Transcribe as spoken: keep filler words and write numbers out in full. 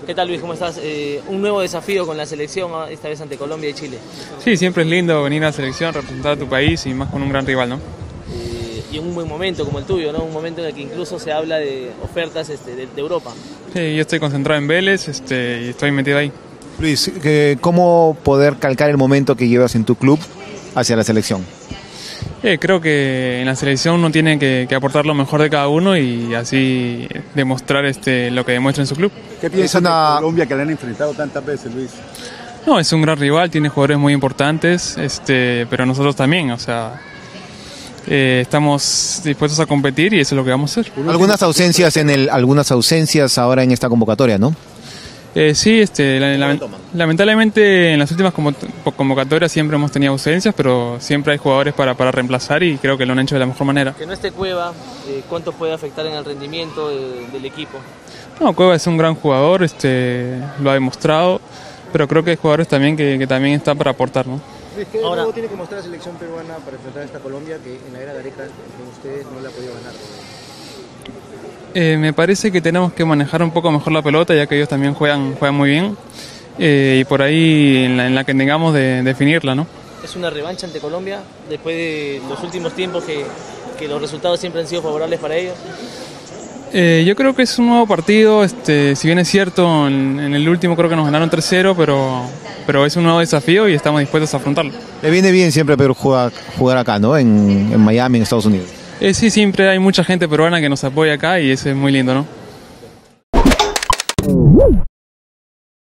¿Qué tal, Luis? ¿Cómo estás? Eh, un nuevo desafío con la selección, esta vez ante Colombia y Chile. Sí, siempre es lindo venir a la selección, representar a tu país y más con un gran rival, ¿no? Eh, y en un buen momento como el tuyo, ¿no? Un momento en el que incluso se habla de ofertas este, de, de Europa. Sí, yo estoy concentrado en Vélez este, y estoy metido ahí. Luis, ¿cómo poder calcar el momento que llevas en tu club hacia la selección? Eh, creo que en la selección uno tiene que, que aportar lo mejor de cada uno y así demostrar este, lo que demuestra en su club. ¿Qué piensas una... de Colombia que le han enfrentado tantas veces, Luis? No, es un gran rival, tiene jugadores muy importantes, este, pero nosotros también, o sea, eh, estamos dispuestos a competir y eso es lo que vamos a hacer. Algunas ausencias en el, algunas ausencias ahora en esta convocatoria, ¿no? Eh, sí, este, la, la, lamentablemente en las últimas convocatorias siempre hemos tenido ausencias, pero siempre hay jugadores para, para reemplazar y creo que lo han hecho de la mejor manera. Que no esté Cueva, eh, ¿cuánto puede afectar en el rendimiento de, del equipo? No, Cueva es un gran jugador, este, lo ha demostrado, pero creo que hay jugadores también que, que también están para aportar, ¿no? ¿Qué nuevo tiene que mostrar la selección peruana para enfrentar a esta Colombia que en la era de Areca con ustedes no la ha podido ganar? Eh, me parece que tenemos que manejar un poco mejor la pelota, ya que ellos también juegan, juegan muy bien, eh, y por ahí en la, en la que tengamos de definirla, ¿no? ¿Es una revancha ante Colombia después de los últimos tiempos que, que los resultados siempre han sido favorables para ellos? Eh, yo creo que es un nuevo partido, este, si bien es cierto, en, en el último creo que nos ganaron tres cero, pero, pero es un nuevo desafío y estamos dispuestos a afrontarlo. Le viene bien siempre Perú jugar, jugar acá, ¿no? En, en Miami, en Estados Unidos. Eh, sí, siempre hay mucha gente peruana que nos apoya acá y eso es muy lindo, ¿no?